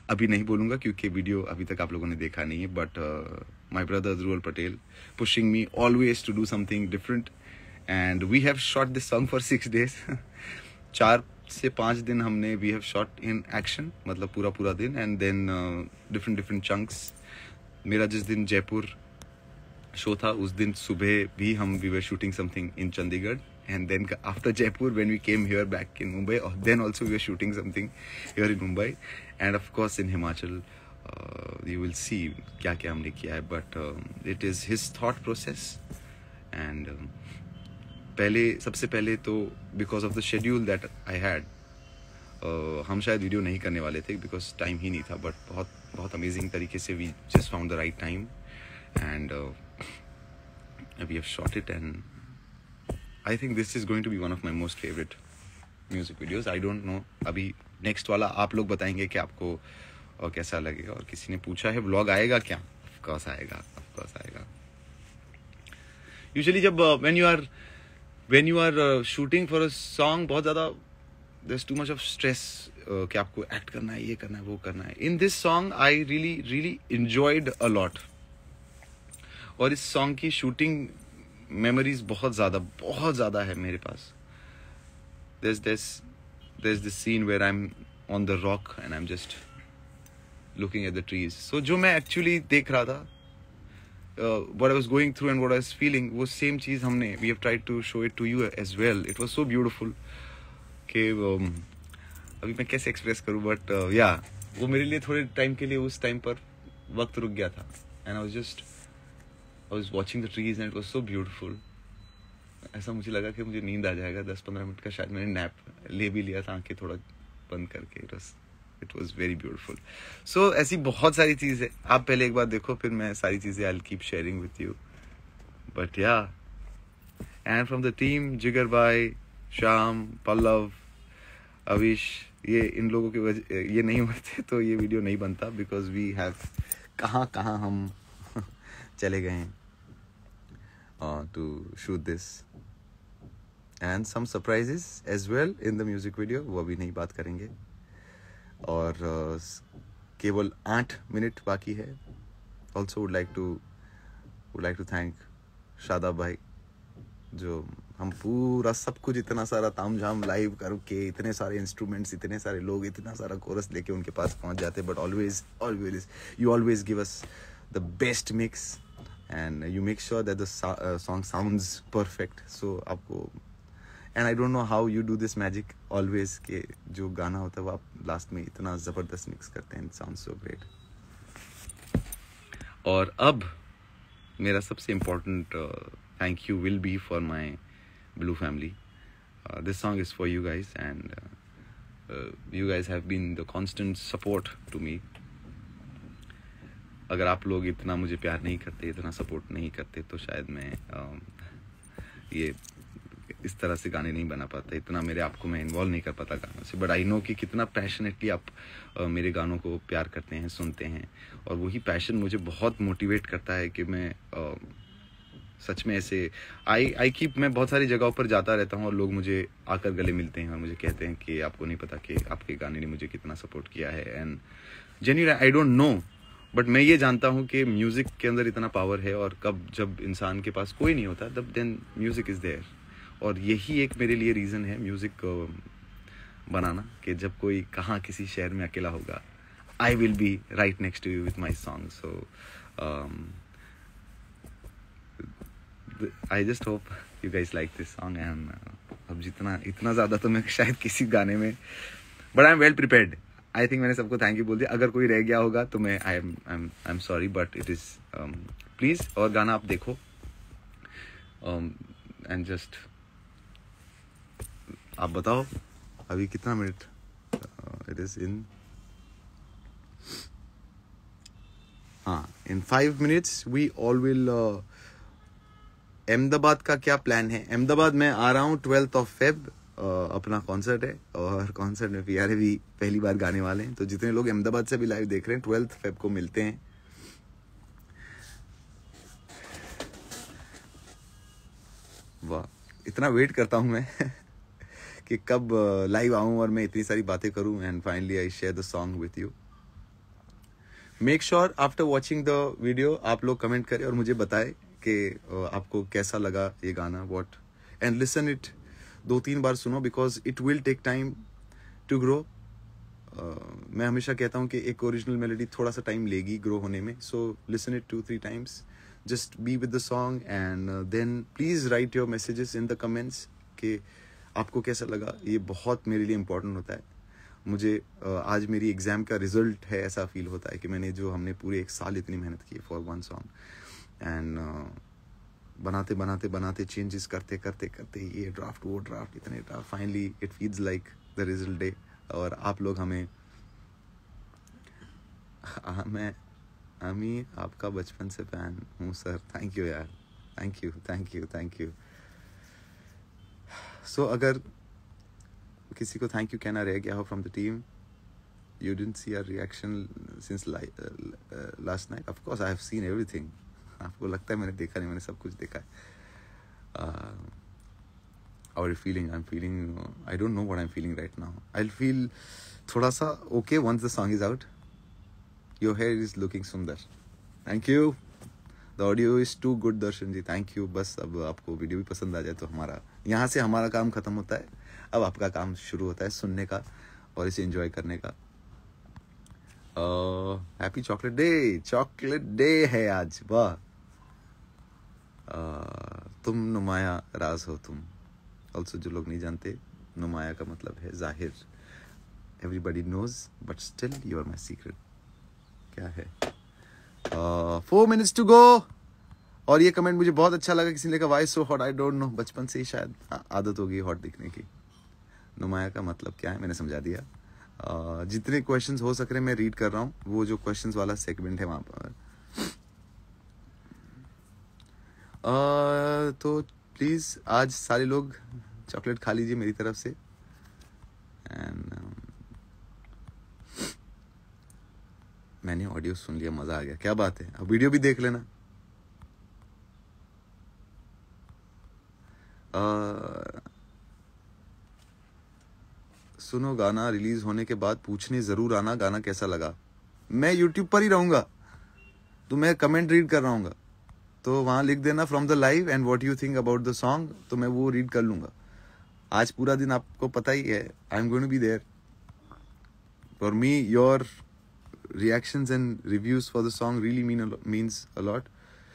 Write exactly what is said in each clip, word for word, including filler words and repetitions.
अभी नहीं बोलूँगा क्योंकि वीडियो अभी तक आप लोगों ने देखा नहीं है, but my brother Dhruval Patel pushing me always to do something different, and we have shot this song for six days चार से पाँच दिन हमने we have shot in action, मतलब पूरा पूरा दिन, and then different different chunks. मेरा जिस दिन जयपुर शो था उस दिन सुबह भी हम we were shooting something in Chandigarh, and then after Jaipur when we came here back in Mumbai, uh, then also we were shooting something here in Mumbai, and of course in Himachal. uh, you will see kya kya humne kiya hai, but um, it is his thought process, and um, pehle sabse pehle to because of the schedule that I had, uh, हम शायद video नहीं करने वाले थे because time ही नहीं था, but बहुत बहुत अमेजिंग तरीके से we just found the right time, and uh, we have shot it, and I think this is going to be one of my most favorite music videos. I don't know, अभी next वाला आप लोग बताएंगे कि आपको और कैसा लगेगा। और किसी ने पूछा है vlog आएगा क्या? Of course आएगा, of course आएगा। Usually जब uh, when you are when you are uh, shooting for a song, बहुत ज़्यादा there's too much of stress uh, कि आपको act करना है, ये करना है, वो करना है। In this song I really really enjoyed a lot, और इस song की shooting मेमोरीज बहुत ज़्यादा बहुत ज़्यादा है मेरे पास। there's this there's this scene where I'm on the rock and I'm just looking at the trees. so जो मैं actually देख रहा था, uh, what I was going through and what I was feeling, वो same चीज़ हमने we have tried to show it to you as well. it was so beautiful कि um, अभी मैं कैसे express करूँ, but uh, yeah, वो मेरे लिए थोड़े टाइम के लिए उस टाइम पर वक्त रुक गया था, and I was just I was watching the trees and it was so beautiful. ऐसा मुझे लगा कि मुझे नींद आ जाएगा दस पंद्रह मिनट का, शायद मैंने नैप ले भी लिया था आंखें थोड़ा बंद करके। it was it was very beautiful. so ऐसी बहुत सारी चीज़ें, आप पहले एक बार देखो फिर मैं सारी चीज़ें I'll keep sharing with you. but yeah, and from the team जिगर भाई, श्याम, पल्लव, अविश, ये इन लोगों की वजह ये नहीं होते तो ये वीडियो नहीं बनता, because we have कहाँ कहाँ हम चले गए हैं uh, to shoot this, and some surprises as well in the music video, वो अभी नहीं बात करेंगे। और uh, केवल आठ मिनट बाकी है। also would like to would like to thank Shadab भाई, जो हम पूरा सब कुछ इतना सारा तामझाम लाइव करके, इतने सारे इंस्ट्रूमेंट्स, इतने सारे लोग, इतना सारा कोरस लेके उनके पास पहुंच जाते, but always always you always give us the best mix and you make sure that the so- uh, song sounds perfect. so आपको, and I don't know how you do this magic always कि जो गाना होता है वो आप last में इतना ज़बरदस्त मिक्स करते हैं, it sounds so great. और अब मेरा सबसे important uh, thank you will be for my Blue family. uh, this song is for you guys, and uh, uh, you guys have been the constant support to me. अगर आप लोग इतना मुझे प्यार नहीं करते, इतना सपोर्ट नहीं करते, तो शायद मैं आ, ये इस तरह से गाने नहीं बना पाता, इतना मेरे आप को मैं इन्वॉल्व नहीं कर पाता गानों से। बट आई नो कि कितना पैशनेटली आप आ, मेरे गानों को प्यार करते हैं, सुनते हैं, और वही पैशन मुझे बहुत मोटिवेट करता है कि मैं आ, सच में ऐसे आई आई कीप मैं बहुत सारी जगहों पर जाता रहता हूँ और लोग मुझे आकर गले मिलते हैं और मुझे कहते हैं कि आपको नहीं पता कि आपके गाने ने मुझे कितना सपोर्ट किया है। And genuinely I don't know, but मैं ये जानता हूँ कि म्यूज़िक के अंदर इतना पावर है, और कब जब इंसान के पास कोई नहीं होता तब देन म्यूज़िक इज़ देयर। और यही एक मेरे लिए रीज़न है म्यूज़िक बनाना, कि जब कोई कहाँ किसी शहर में अकेला होगा, I will be right next to you with my song. So I just hope you guys like this song. And अब जितना इतना ज़्यादा तो मैं शायद किसी गाने में, but I am well prepared. I think मैंने सबको थैंक यू बोल दिया। अगर कोई रह गया होगा तो मैं I am I am I am sorry, but it is please. और गाना आप देखो एंड जस्ट आप बताओ अभी कितना मिनट, इट इज़ इन हाँ in five minutes we all will. Ahmedabad का क्या प्लान है? अहमदाबाद में आ रहा हूँ ट्वेल्थ ऑफ फेब, अपना कॉन्सर्ट है, और कॉन्सर्ट में पीआरए भी पहली बार गाने वाले हैं। तो जितने लोग अहमदाबाद से भी लाइव देख रहे हैं, ट्वेल्थ फेब को मिलते हैं। वाह, इतना वेट करता हूँ मैं कि कब लाइव आऊँ और मैं इतनी सारी बातें करूँ, and finally I share the song with you. Make sure after watching the video आप लोग कमेंट करें और मुझे बताएं कि आपको कैसा लगा ये गाना, व्हाट, एंड लिसन इट, दो तीन बार सुनो, because it will take time to grow. मैं हमेशा कहता हूँ कि एक ओरिजिनल मेलोडी थोड़ा सा टाइम लेगी ग्रो होने में, so listen it two three times, just be with the song, and then please write your messages in the comments कि आपको कैसा लगा। ये बहुत मेरे लिए इम्पोर्टेंट होता है। मुझे uh, आज मेरी एग्जाम का रिजल्ट है ऐसा फील होता है कि मैंने जो हमने पूरे एक साल इतनी मेहनत की फॉर वन सॉन्ग, एंड बनाते बनाते बनाते चेंजेस करते करते करते ये ड्राफ्ट वो ड्राफ्ट इतने draft, finally it feels like the result day. और आप लोग हमें आ, मैं अमी आपका बचपन से फैन हूँ सर, थैंक यू यार, thank you thank you thank you. So अगर किसी को थैंक यू कहना रह गया हो from the team, you didn't see our reaction since last night, of course I have seen everything. आपको लगता है मैंने देखा नहीं, मैंने सब कुछ देखा है। और feeling, I am feeling, I don't know what I am feeling right now. I will feel थोड़ा सा okay once the song is out. Your hair is looking सुंदर, thank you. The audio is too good Darshan ji, thank you. बस अब आपको video भी पसंद आ जाए तो हमारा यहाँ से हमारा काम खत्म होता है, अब आपका काम शुरू होता है सुनने का और इसे एंजॉय करने का। Happy chocolate day, chocolate day है आज, वाह। uh, तुम नुमाया राज हो तुम। ऑल्सो जो लोग नहीं जानते, नुमाया का मतलब है जाहिर। Everybody knows but still you are my secret. क्या है? Four minutes to go. और ये कमेंट मुझे बहुत अच्छा लगा, किसी ने कहा why so hot, I don't know, बचपन से ही शायद आदत होगी हॉट दिखने की। नुमाया का मतलब क्या है मैंने समझा दिया। uh, जितने क्वेश्चंस हो सक रहे मैं रीड कर रहा हूँ, वो जो क्वेश्चंस वाला सेगमेंट है वहां पर। uh, तो प्लीज आज सारे लोग चॉकलेट खा लीजिए मेरी तरफ से। एंड um, मैंने ऑडियो सुन लिया, मजा आ गया, क्या बात है। अब वीडियो भी देख लेना। uh, सुनो गाना रिलीज होने के बाद पूछने जरूर आना गाना कैसा लगा। मैं यूट्यूब पर ही रहूंगा तो मैं कमेंट रीड कर रहा हूँ, तो वहां लिख देना from the live and what you think about the song, तो मैं वो रीड कर लूंगा। आज पूरा दिन आपको पता ही है, I am going to be there. For me your reactions and reviews for the song really mean a lo- means a lot.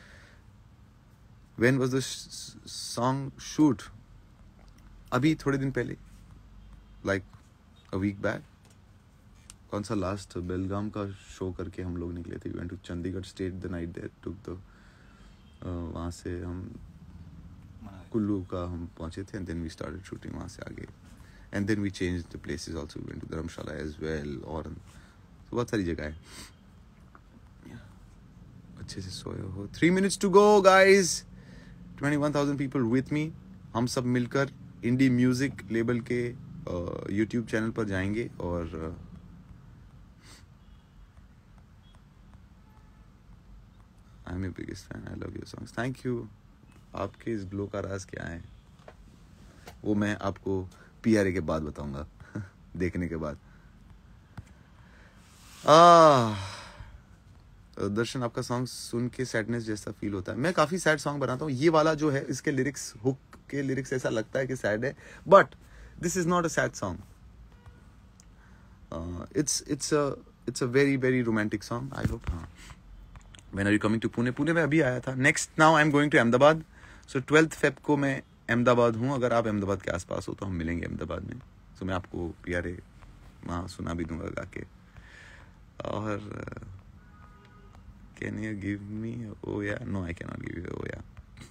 When was the sh- song shoot? अभी थोड़े दिन पहले, like a week back. कौन सा last बेलगाम का show करके हम लोग निकले थे। We went to Chandigarh, stayed the night there, took the uh, वहाँ से हम कुल्लू का हम पहुँचे थे, and then we started shooting वहाँ से आगे, and then we changed the places also. We went to Dharamshala as well, और बहुत सारी जगह है। अच्छे से सोए हो। Three minutes to go guys. Twenty one thousand people with me. हम सब मिलकर इंडी म्यूजिक लेबल के यूट्यूब uh, चैनल पर जाएंगे और I am your biggest fan, I love your songs, thank you. आपके इस ग्लो का राज क्या है वो मैं आपको पीआरए के बाद बताऊंगा देखने के बाद। आ, दर्शन आपका सॉन्ग सुन के सैडनेस जैसा फील होता है। मैं काफी सैड सॉन्ग बनाता हूँ। ये वाला जो है इसके लिरिक्स, हुक के लिरिक्स ऐसा लगता है कि सैड है, but this is not a sad song. It's it's a it's a very very romantic song. I hope. हाँ, when are you coming to Pune? Pune में अभी आया था। Next now I am going to Ahmedabad. So twelfth Feb को मैं अहमदाबाद हूँ। अगर आप अहमदाबाद के आसपास हो तो हम मिलेंगे अहमदाबाद में। सो so, मैं आपको प्यारे वहाँ सुना भी दूंगा गा के। और कैन यू गिव मी ओ या? नो, आई कैन नॉट गिव यू ओ या।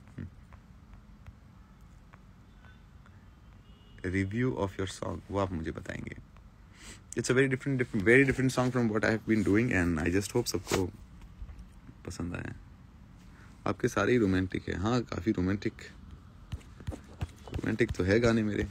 रिव्यू ऑफ योर सॉन्ग वो आप मुझे बताएंगे। It's a very different different very different song from what I have been doing, and I just hope सबको पसंद आया। आपके सारे ही रोमांटिक है। हाँ, काफी रोमांटिक रोमांटिक तो है गाने मेरे।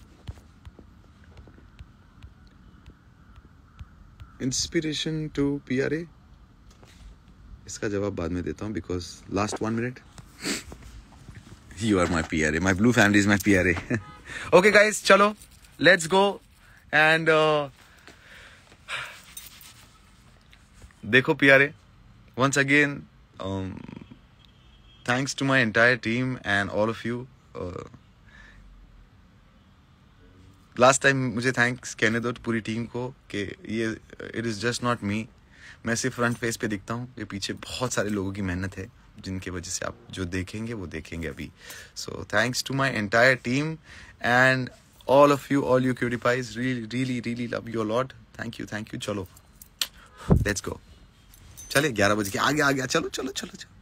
इंस्पिरेशन टू पीआरए, इसका जवाब बाद में देता हूँ because last one minute. You are my PRA, my blue family is my PRA. Okay guys, चलो लेट्स गो एंड देखो PRA once again, um, thanks to my entire team and all of you. Uh, last time मुझे thanks कहने दो पूरी team को कि ये it is just not me. मैं सिर्फ फ्रंट फेस पे दिखता हूँ, ये पीछे बहुत सारे लोगों की मेहनत है जिनके वजह से आप जो देखेंगे वो देखेंगे अभी. So thanks to my entire team and all of you, all you cutie pies. Really, really, really love you a lot. Thank you, thank you. चलो, let's go. चले ग्यारह बज के आ गया आ गया. चलो चलो चलो चलो.